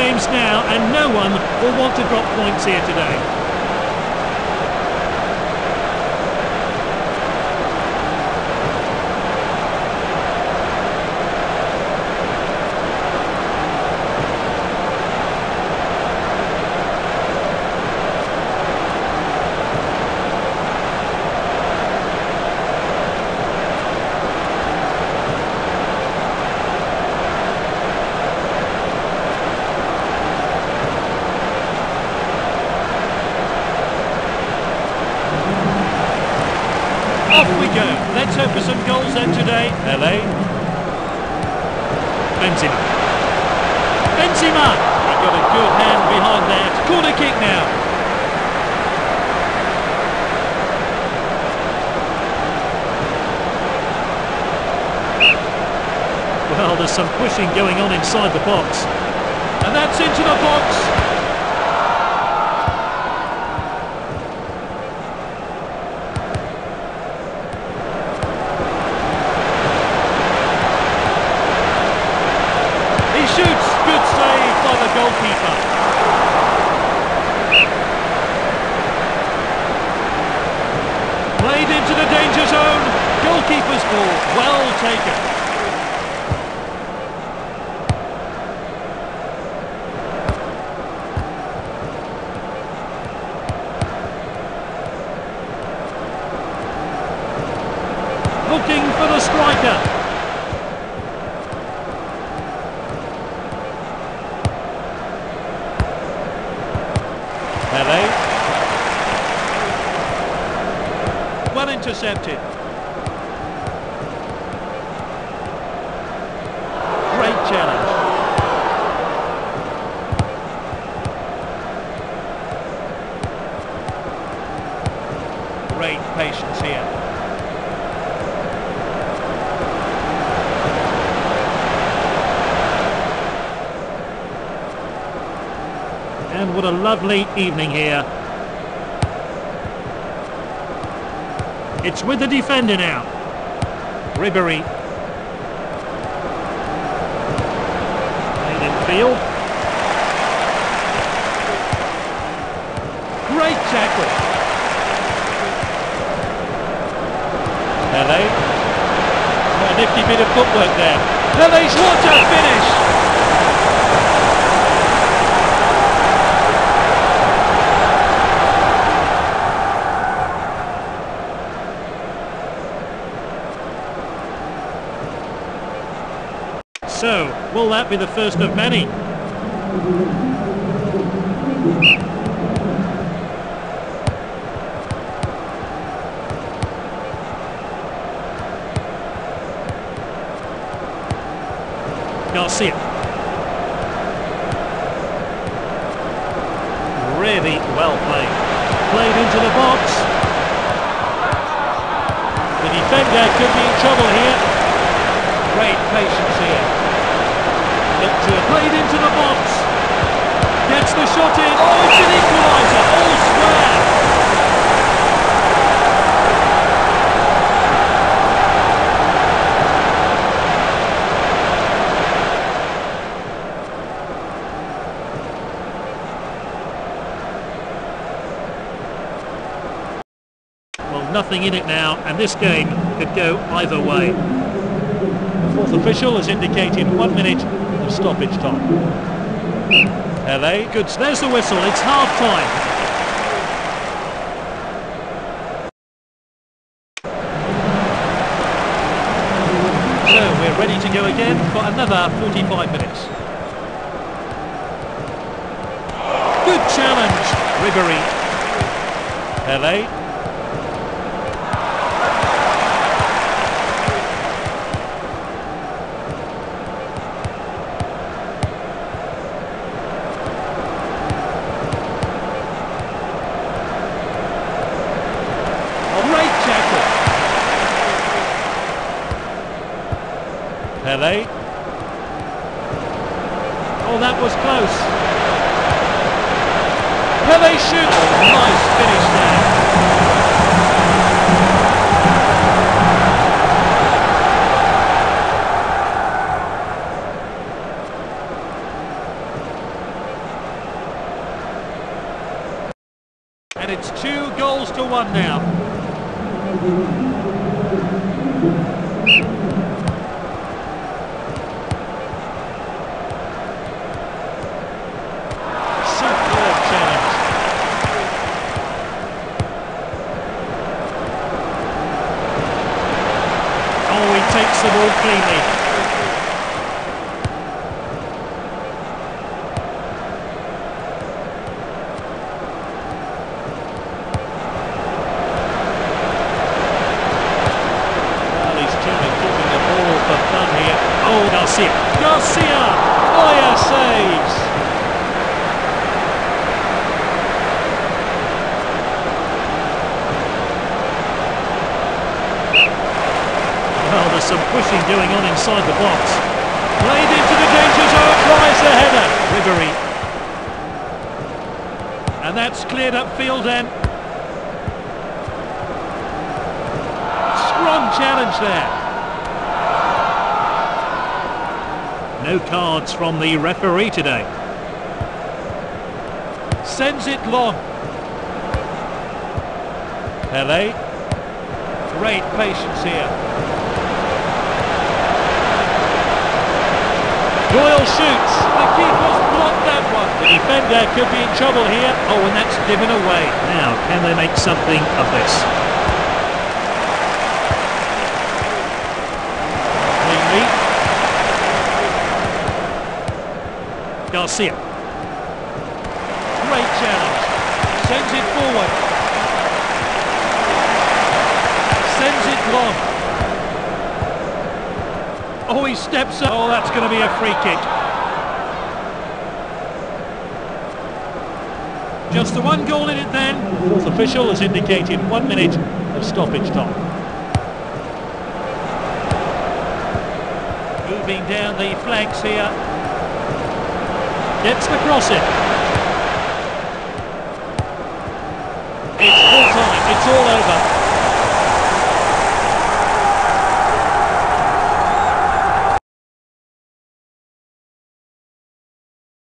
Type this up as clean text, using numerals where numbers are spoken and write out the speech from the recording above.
games now, and no one will want to drop points here today. Off we go. Let's hope for some goals then today. LA. Benzema. Benzema! He got a good hand behind that. Corner kick now. Well, there's some pushing going on inside the box. And that's into the box. Shoots! Good save by the goalkeeper. Played into the danger zone. Goalkeeper's ball. Well taken. Looking for the striker. Pele. Well intercepted. Great challenge. Great patience here. And what a lovely evening here. It's with the defender now. Ribery. Played in field. Great tackle. Pele. A nifty bit of footwork there. Pele's what a finish! So, will that be the first of many? Garcia. Really well played. Played into the box. The defender could be in trouble here. Great patience here. Played into the box. Gets the shot in. Oh, it's an equaliser. All square. Well, nothing in it now, and this game could go either way. The fourth official has indicated 1 minute of stoppage time. LA, good. There's the whistle. It's half time. So we're ready to go again for another 45 minutes. Good challenge, Ribery. LA. Pele. Oh, that was close. Pele shoots. Nice finish there. goals to 1 now. Superb challenge. Oh, he takes the ball cleanly. Oh, Garcia! Neuer saves! Well, there's some pushing going on inside the box. Played into the danger zone, tries the header. Ribery. And that's cleared up field then. Strong challenge there. No cards from the referee today. Sends it long. Pelé. Great patience here. Doyle shoots. The keeper's blocked that one. The defender could be in trouble here. Oh, and that's given away. Now, can they make something of this? Cleanly. Garcia. Great challenge. Sends it forward. Sends it long. Oh, he steps up. Oh, that's going to be a free kick. Just the one goal in it then. Fourth official has indicated 1 minute of stoppage time. Moving down the flanks here. Gets the cross in. It's full time, it's all over.